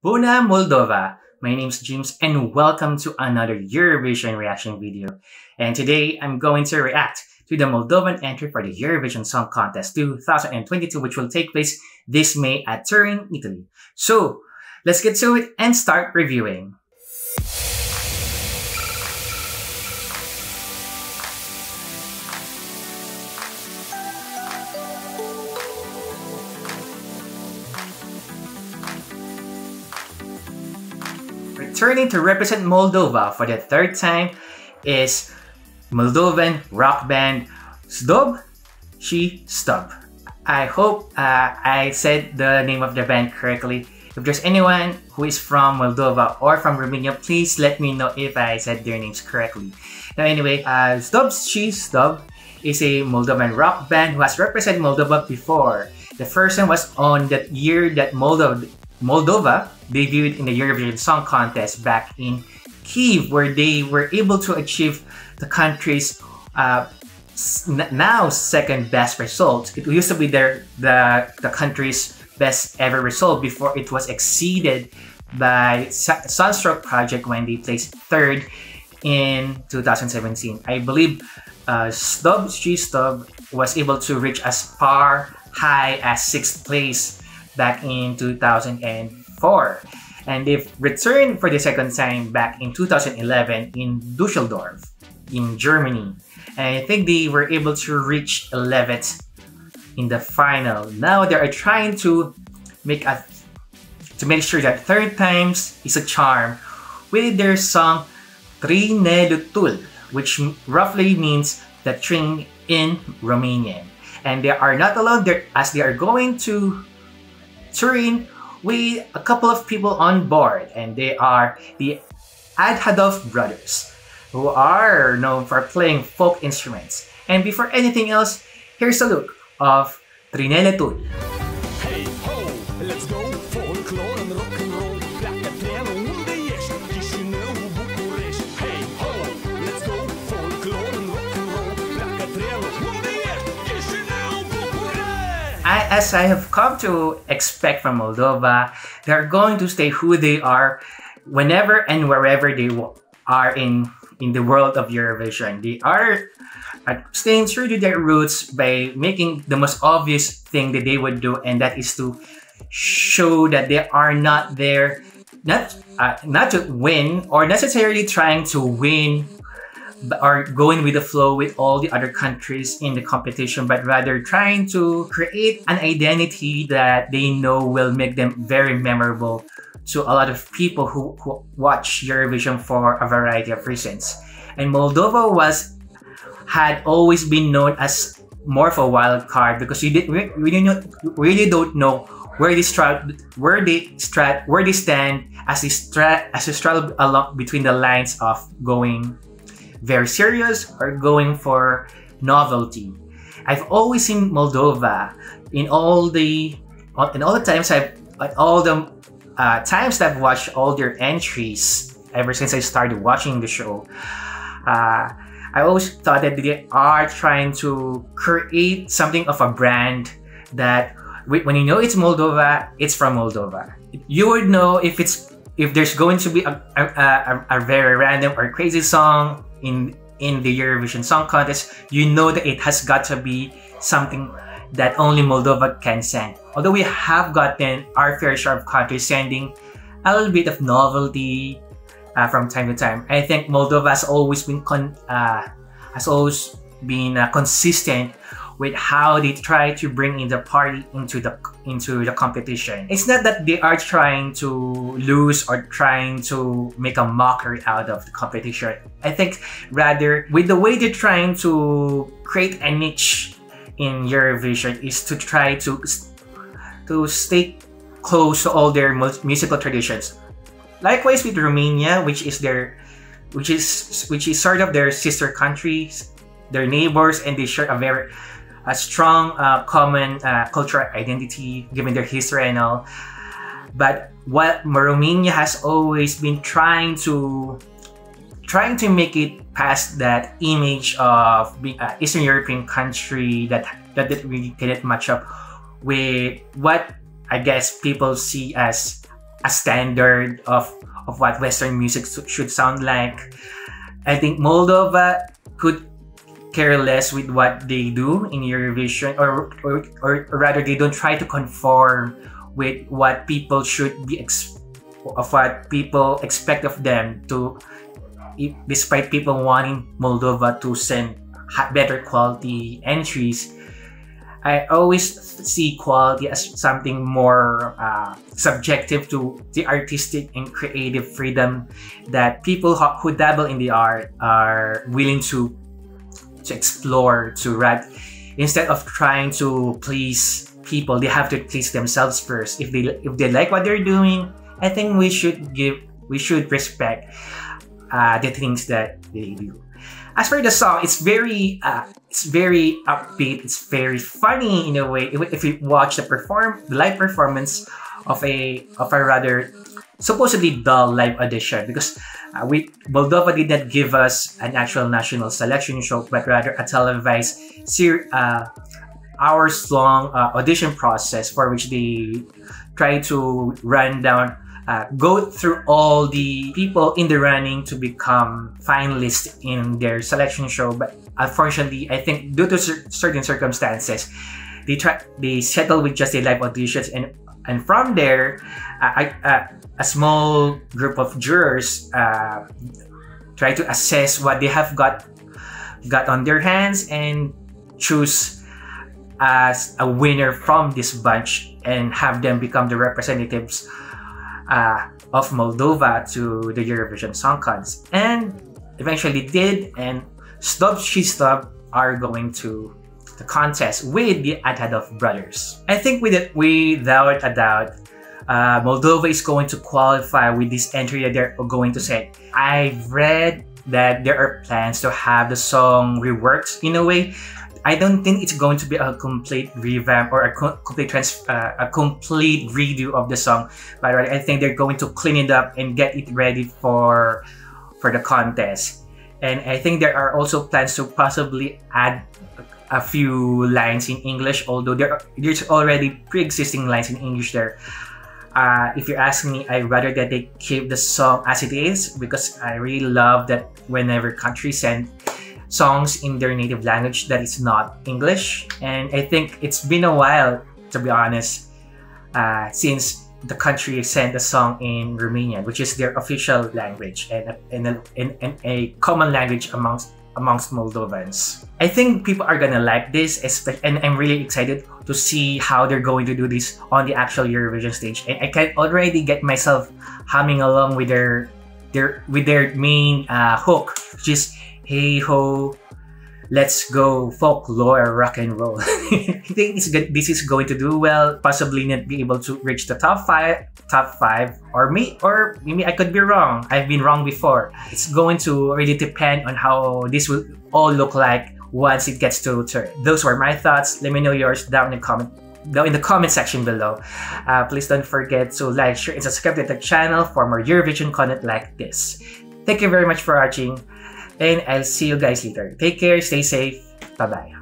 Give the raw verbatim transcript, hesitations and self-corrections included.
Bună Moldova! My name's James and welcome to another Eurovision reaction video. And today I'm going to react to the Moldovan entry for the Eurovision Song Contest twenty twenty-two, which will take place this May at Turin, Italy. So let's get to it and start reviewing. Returning to represent Moldova for the third time is Moldovan rock band Zdob și Stub. I hope uh, I said the name of the band correctly. If there's anyone who is from Moldova or from Romania, please let me know if I said their names correctly. Now anyway, uh, Zdob și Stub is a Moldovan rock band who has represented Moldova before. The first one was on the year that Moldova Moldova debuted in the Eurovision Song Contest back in Kyiv, where they were able to achieve the country's uh, now second best result. It used to be their the, the country's best ever result before it was exceeded by Sunstroke Project when they placed third in two thousand seventeen. I believe uh, Zdob și Stub was able to reach as far high as sixth place back in two thousand four, and they've returned for the second time back in two thousand eleven in Düsseldorf in Germany, and I think they were able to reach eleventh in the final. Now they are trying to make a to make sure that third times is a charm with their song Trinelutul, which roughly means the train in Romanian. And they are not alone there, as they are going to Turin with a couple of people on board, and they are the Adhadov brothers, who are known for playing folk instruments. And before anything else, here's a look of Trinelutul. Hey ho, let's go, folklore and rock and roll. Pleacă trenul, unde ești? Chișinău, București. Hey ho, let's go, folklore and rock and roll. Pleacă trenul, unde ești? Chișinău, București. I, as I have come to expect from Moldova, they're going to stay who they are whenever and wherever they are in, in the world of Eurovision. They are uh, staying true to their roots by making the most obvious thing that they would do, and that is to show that they are not there, not, uh, not to win or necessarily trying to win or going with the flow with all the other countries in the competition, but rather trying to create an identity that they know will make them very memorable to a lot of people who, who watch Eurovision for a variety of reasons. And Moldova was had always been known as more of a wild card because we did we really, know, really don't know where they strat where they strat where they stand as they strat as they straddle along between the lines of going very serious or going for novelty. I've always seen Moldova in all the in all the times I've all the uh, times that I've watched all their entries ever since I started watching the show. Uh, I always thought that they are trying to create something of a brand that when you know it's Moldova, it's from Moldova. You would know if it's if there's going to be a, a, a, a very random or crazy song in in the Eurovision Song Contest, you know that it has got to be something that only Moldova can send. Although we have gotten our fair share of countries sending a little bit of novelty uh, from time to time, I think Moldova has always been con uh, has always been uh, consistent with how they try to bring in the party into the into the competition. It's not that they are trying to lose or trying to make a mockery out of the competition. I think rather with the way they're trying to create a niche in Eurovision is to try to to stay close to all their musical traditions. Likewise with Romania, which is their which is which is sort of their sister countries, their neighbors, and they share a very a strong uh, common uh, cultural identity given their history and all. But what Romania has always been trying to trying to make it past that image of being an Eastern European country that that didn't really get it much up with what I guess people see as a standard of of what Western music should sound like. I think Moldova could care less with what they do in Eurovision, or, or, or rather they don't try to conform with what people should be ex- of what people expect of them, to despite people wanting Moldova to send better quality entries. I always see quality as something more uh, subjective to the artistic and creative freedom that people who dabble in the art are willing to to explore, to write. Instead of trying to please people, they have to please themselves first. If they if they like what they're doing, I think we should give we should respect uh, the things that they do. As for the song, it's very uh, it's very upbeat. It's very funny in a way. If, if you watch the perform the live performance of a of a rather supposedly dull live audition, because uh, we Moldova did not give us an actual national selection show, but rather a televised ser- uh, hours-long uh, audition process, for which they try to run down. Uh, go through all the people in the running to become finalists in their selection show, but unfortunately, I think due to cer- certain circumstances, they try they settle with just a live auditions, and and from there, uh, I, uh, a small group of jurors uh, try to assess what they have got got on their hands and choose as a winner from this bunch and have them become the representatives Uh, of Moldova to the Eurovision Song Contest, and eventually did. And Stub She Stub are going to the contest with the Atadov brothers. I think with it, without a doubt, uh, Moldova is going to qualify with this entry that they're going to set. I've read that there are plans to have the song reworked in a way. I don't think it's going to be a complete revamp or a co- complete trans- uh, a complete redo of the song, but I think they're going to clean it up and get it ready for for the contest. And I think there are also plans to possibly add a few lines in English, although there there's already pre-existing lines in English there. Uh, if you ask me, I'd rather that they keep the song as it is, because I really love that whenever countries send songs in their native language that is not English. And I think it's been a while, to be honest, uh, since the country sent a song in Romanian, which is their official language and, and, and, and a common language amongst amongst Moldovans. I think people are gonna like this, and I'm really excited to see how they're going to do this on the actual Eurovision stage. And I can already get myself humming along with their their with their main uh, hook, which is "Hey ho, let's go folklore rock and roll." I think it's good. This is going to do well. Possibly not be able to reach the top five, top five, or me, or maybe I could be wrong. I've been wrong before. It's going to really depend on how this will all look like once it gets to turn. Those were my thoughts. Let me know yours down in the comment down in the comment section below. Uh, please don't forget to like, share, and subscribe to the channel for more Eurovision content like this. Thank you very much for watching, and I'll see you guys later. Take care, stay safe, bye bye.